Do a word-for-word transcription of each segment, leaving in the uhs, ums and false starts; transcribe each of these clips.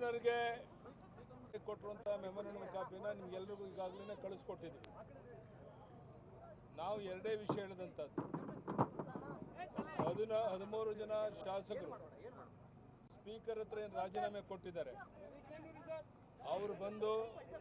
ಗವರ್ನರ್ಗೆ ಕೊಟ್ಟಿರುವಂಥ ಮೆಮೊರಂಡಮ್ ಕಾಪಿನ ನಿಮ್ಗೆಲ್ರಿಗೂ ಈಗಾಗಲೇ ಕಳಿಸ್ಕೊಟ್ಟಿದ್ವಿ. ನಾವು ಎರಡೇ ವಿಷಯ ಹೇಳಿದಂಥದ್ದು, ಹದಿನ ಹದಿಮೂರು ಜನ ಶಾಸಕರು ಸ್ಪೀಕರ್ ಹತ್ರ ಏನು ರಾಜೀನಾಮೆ ಕೊಟ್ಟಿದ್ದಾರೆ, ಅವರು ಬಂದು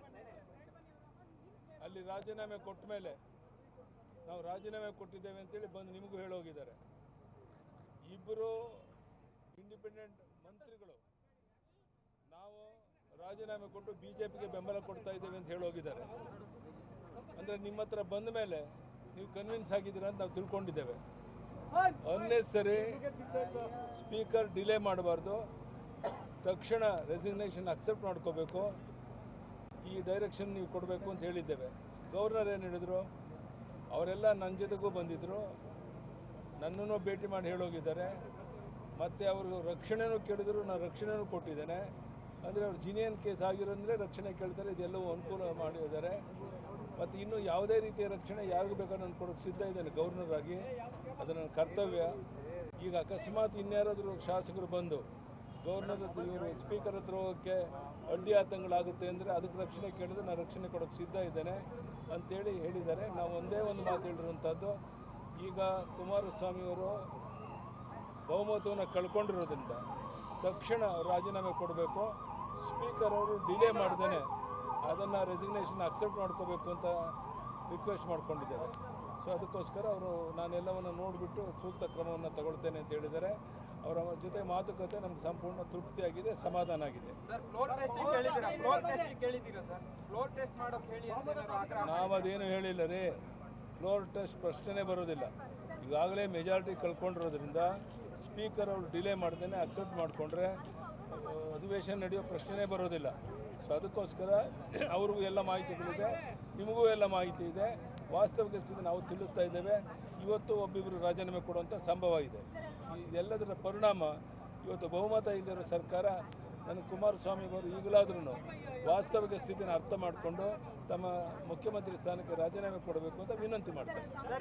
ಅಲ್ಲಿ ರಾಜೀನಾಮೆ ಕೊಟ್ಟ ಮೇಲೆ ನಾವು ರಾಜೀನಾಮೆ ಕೊಟ್ಟಿದ್ದೇವೆ ಅಂತೇಳಿ ಬಂದು ನಿಮಗೂ ಹೇಳೋಗಿದ್ದಾರೆ. ಇಬ್ಬರು ಇಂಡಿಪೆಂಡೆಂಟ್ ಮಂತ್ರಿಗಳು ನಾವು ರಾಜೀನಾಮೆ ಕೊಟ್ಟು ಬಿ ಜೆ ಪಿಗೆ ಬೆಂಬಲ ಕೊಡ್ತಾ ಇದ್ದೇವೆ ಅಂತ ಹೇಳೋಗಿದ್ದಾರೆ. ಅಂದರೆ ನಿಮ್ಮ ಹತ್ರ ಬಂದ ಮೇಲೆ ನೀವು ಕನ್ವಿನ್ಸ್ ಆಗಿದ್ದೀರಾ ಅಂತ ನಾವು ತಿಳ್ಕೊಂಡಿದ್ದೇವೆ. ಅನ್ನೆಸರಿ ಸ್ಪೀಕರ್ ಡಿಲೇ ಮಾಡಬಾರ್ದು, ತಕ್ಷಣ ರೆಸಿಗ್ನೇಷನ್ ಅಕ್ಸೆಪ್ಟ್ ಮಾಡ್ಕೋಬೇಕು, ಈ ಡೈರೆಕ್ಷನ್ ನೀವು ಕೊಡಬೇಕು ಅಂತ ಹೇಳಿದ್ದೇವೆ. ಗವರ್ನರ್ ಏನು ಹೇಳಿದರು, ಅವರೆಲ್ಲ ನನ್ನ ಜೊತೆಗೂ ಬಂದಿದ್ದರು, ನನ್ನನ್ನು ಭೇಟಿ ಮಾಡಿ ಹೇಳೋಗಿದ್ದಾರೆ. ಮತ್ತು ಅವರು ರಕ್ಷಣೆನೂ ಕೇಳಿದ್ರು, ನಾನು ರಕ್ಷಣೆನೂ ಕೊಟ್ಟಿದ್ದೇನೆ. ಅಂದರೆ ಅವ್ರು ಜಿನಿಯನ್ ಕೇಸ್ ಆಗಿರೋಂದರೆ ರಕ್ಷಣೆ ಕೇಳ್ತಾರೆ, ಇದೆಲ್ಲವೂ ಅನುಕೂಲ ಮಾಡಿದ್ದಾರೆ. ಮತ್ತು ಇನ್ನೂ ಯಾವುದೇ ರೀತಿಯ ರಕ್ಷಣೆ ಯಾರಿಗೂ ಬೇಕಾದ್ರೂ ನಾನು ಕೊಡೋಕ್ಕೆ ಸಿದ್ಧ ಇದ್ದೇನೆ ಗವರ್ನರ್ ಆಗಿ, ಅದು ನನ್ನ ಕರ್ತವ್ಯ. ಈಗ ಅಕಸ್ಮಾತ್ ಇನ್ಯಾರಾದರೂ ಶಾಸಕರು ಬಂದು ಗವರ್ನರ್ ಹತ್ರ ಇವರು ಸ್ಪೀಕರ್ ಹತ್ರ ಹೋಗೋಕ್ಕೆ ಅಡ್ಡಿ ಆತಂಕಗಳಾಗುತ್ತೆ ಅಂದರೆ ಅದಕ್ಕೆ ರಕ್ಷಣೆ ಕೇಳಿದ್ರೆ ನಾನು ರಕ್ಷಣೆ ಕೊಡೋಕ್ಕೆ ಸಿದ್ಧ ಇದ್ದೇನೆ ಅಂತೇಳಿ ಹೇಳಿದ್ದಾರೆ. ನಾವು ಒಂದೇ ಒಂದು ಮಾತು ಹೇಳಿರುವಂಥದ್ದು, ಈಗ ಕುಮಾರಸ್ವಾಮಿಯವರು ಬಹುಮತವನ್ನು ಕಳ್ಕೊಂಡಿರೋದ್ರಿಂದ ತಕ್ಷಣ ಅವರು ರಾಜೀನಾಮೆ ಕೊಡಬೇಕು. ಸ್ಪೀಕರ್ ಅವರು ಡಿಲೇ ಮಾಡ್ದೇನೆ ಅದನ್ನು ರೆಸಿಗ್ನೇಷನ್ ಅಕ್ಸೆಪ್ಟ್ ಮಾಡ್ಕೋಬೇಕು ಅಂತ ರಿಕ್ವೆಸ್ಟ್ ಮಾಡ್ಕೊಂಡಿದ್ದಾರೆ. ಸೊ ಅದಕ್ಕೋಸ್ಕರ ಅವರು ನಾನೆಲ್ಲವನ್ನು ನೋಡಿಬಿಟ್ಟು ಸೂಕ್ತ ಕ್ರಮವನ್ನು ತಗೊಳ್ತೇನೆ ಅಂತ ಹೇಳಿದ್ದಾರೆ. ಅವರ ಜೊತೆ ಮಾತುಕತೆ ನಮ್ಗೆ ಸಂಪೂರ್ಣ ತೃಪ್ತಿಯಾಗಿದೆ, ಸಮಾಧಾನ ಆಗಿದೆ. ನಾವದೇನು ಹೇಳಿಲ್ಲ ರೀ, ಫ್ಲೋರ್ ಟೆಸ್ಟ್ ಪ್ರಶ್ನೆ ಬರೋದಿಲ್ಲ. ಈಗಾಗಲೇ ಮೆಜಾರಿಟಿ ಕಳ್ಕೊಂಡಿರೋದ್ರಿಂದ ಸ್ಪೀಕರ್ ಅವರು ಡಿಲೇ ಮಾಡ್ದೇನೆ ಅಕ್ಸೆಪ್ಟ್ ಮಾಡಿಕೊಂಡ್ರೆ ಅಧಿವೇಶನ ನಡೆಯೋ ಪ್ರಶ್ನೆನೇ ಬರೋದಿಲ್ಲ. ಸೊ ಅದಕ್ಕೋಸ್ಕರ ಅವ್ರಿಗೂ ಎಲ್ಲ ಮಾಹಿತಿಗಳಿದೆ, ನಿಮಗೂ ಎಲ್ಲ ಮಾಹಿತಿ ಇದೆ. ವಾಸ್ತವಿಕ ಸ್ಥಿತಿ ನಾವು ತಿಳಿಸ್ತಾ ಇದ್ದೇವೆ. ಇವತ್ತು ಒಬ್ಬಿಬ್ಬರು ರಾಜೀನಾಮೆ ಕೊಡುವಂಥ ಸಂಭವ ಇದೆ. ಇದೆಲ್ಲದರ ಪರಿಣಾಮ ಇವತ್ತು ಬಹುಮತ ಇಲ್ಲದಿರೋ ಸರ್ಕಾರ ನನ್ನ ಕುಮಾರಸ್ವಾಮಿಯವರು ಈಗಲಾದ್ರೂ ವಾಸ್ತವಿಕ ಸ್ಥಿತಿನ ಅರ್ಥ ಮಾಡಿಕೊಂಡು ತಮ್ಮ ಮುಖ್ಯಮಂತ್ರಿ ಸ್ಥಾನಕ್ಕೆ ರಾಜೀನಾಮೆ ಕೊಡಬೇಕು ಅಂತ ವಿನಂತಿ ಮಾಡ್ತಾರೆ.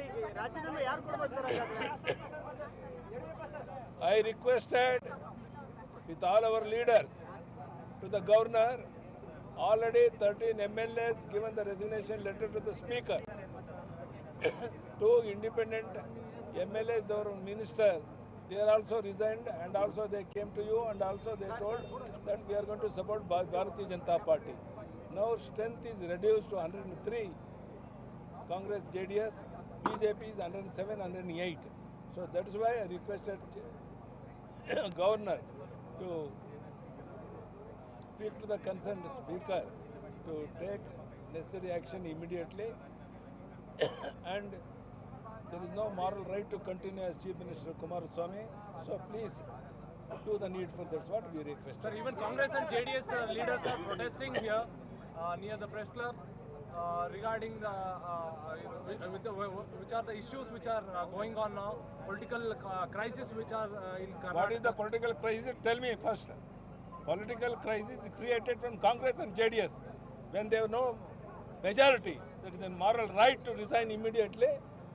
I requested with all our leaders to the governor. Already thirteen M L As given the resignation letter to the speaker. Two independent M L As, our minister, they are also resigned, and also they came to you and also they told that we are going to support Bharatiya Janata Party. Now strength is reduced to one hundred three. Congress, J D S, B J P is one hundred seven, one hundred eight. So that is why I requested governor to speak to the concerned speaker to take necessary action immediately. And there is no moral right to continue as Chief Minister Kumaraswamy. So please do the needful. That's what we request. Sir, even Congress and J D S uh, leaders are protesting here uh, near the press club uh, regarding the uh, which, which are the issues which are uh, going on now, political uh, crisis which are uh, in Karnataka. What is the political crisis? Tell me first. Political crisis is created from Congress and J D S when they have no majority. That is a moral right to resign immediately.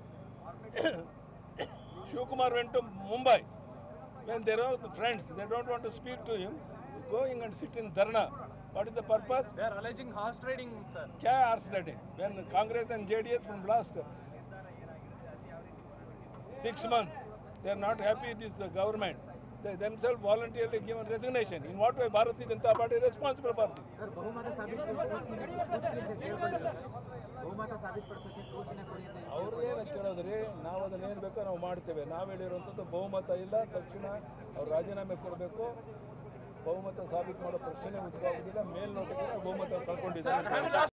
Shivakumar went to Mumbai when there are friends, they don't want to speak to him, going and sit in Dharna. What is the purpose? They are alleging horse trading, sir. Kya horse trading? When Congress and J D S from last six months, they are not happy with this uh, government. They themselves voluntarily given resignation. In what way Bharatiya Janata Party is responsible for this? Sir, ಅವ್ರನ್ನೇನು ಕೇಳೋದ್ರಿ, ನಾವು ಅದನ್ನೇನು ಬೇಕೋ ನಾವು ಮಾಡ್ತೇವೆ. ನಾವು ಹೇಳಿರುವಂಥದ್ದು ಬಹುಮತ ಇಲ್ಲ, ತಕ್ಷಣ ಅವ್ರು ರಾಜೀನಾಮೆ ಕೊಡಬೇಕು. ಬಹುಮತ ಸಾಬೀತು ಮಾಡೋ ಪ್ರಶ್ನೆ ಉದ್ಭವ ಆಗೋದಿಲ್ಲ. ಮೇಲ್ನೋಟಕ್ಕೆ ಬಹುಮತ ಕಳ್ಕೊಂಡಿದ್ದಾರೆ.